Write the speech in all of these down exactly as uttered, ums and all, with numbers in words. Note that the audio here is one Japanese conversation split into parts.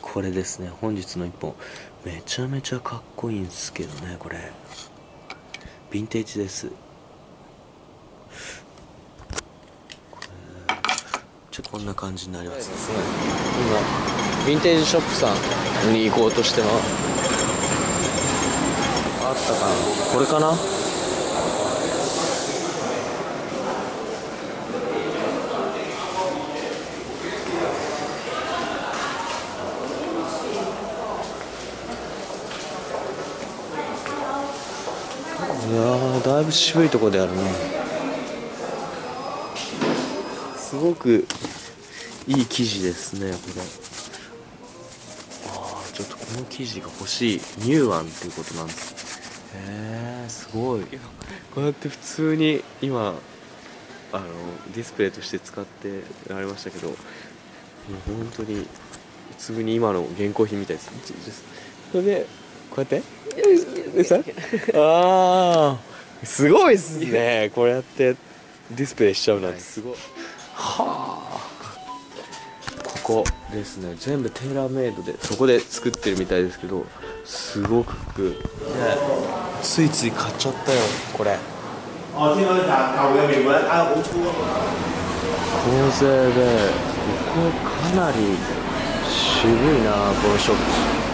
これですね、本日の一本。めちゃめちゃかっこいいんですけどね、これ。ヴィンテージです。これ、じゃあこんな感じになりますね。 今、ヴィンテージショップさんに行こうとしてます。あったかな、これかな。いやー、だいぶ渋いとこであるね。 すごくいい生地ですね、これ。ああ、ちょっとこの生地が欲しい。乳腕っていうことなんです。へえ、すごい。こうやって普通に今、あの、ディスプレイとして使ってられましたけど、もう本当に、普通に今の現行品みたいです。それで、こうやってああ、すごいっすね。こうやってディスプレイしちゃうなんてすごい。はあ。ここですね、全部テーラーメイドでそこで作ってるみたいですけど、すごく、ね、ついつい買っちゃったよこれ。構成でここかなり渋いな、このショップ。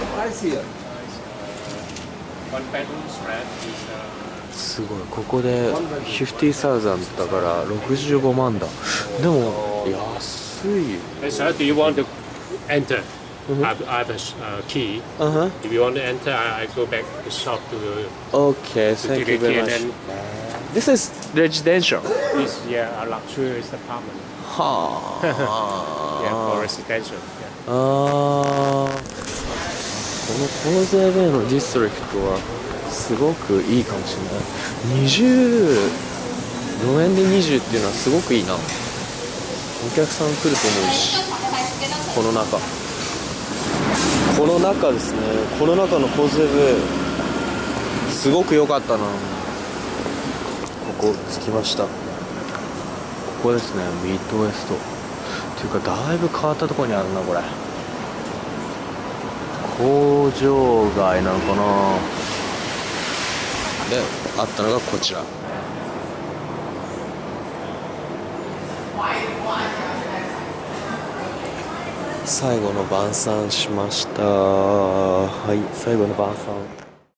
すごい、ここでごじゅうさんぜろだからろくじゅうごまんだ。でも安い。 Sir, do you want to enter? I have, I have a uh, key. Uh-huh. If you want to enter, I, I go back to the shop to. Okay, to thank take you a key very and much. then This is residential. this, yeah, a luxurious apartment. は Yeah, for あ。 residential. Yeah. ああ、このコーゼベイのディストリクトはすごくいいかもしれない。にじゅうよえんでにじゅうっていうのはすごくいいな。お客さん来ると思うし。この中この中ですね、この中のコーゼベイすごく良かったな。ここ着きました。ここですね、ミッドウェストっていうか、だいぶ変わったところにあるな、これ。工場街なのかな。で、あったのがこちら。最後の晩餐しました。はい、最後の晩餐。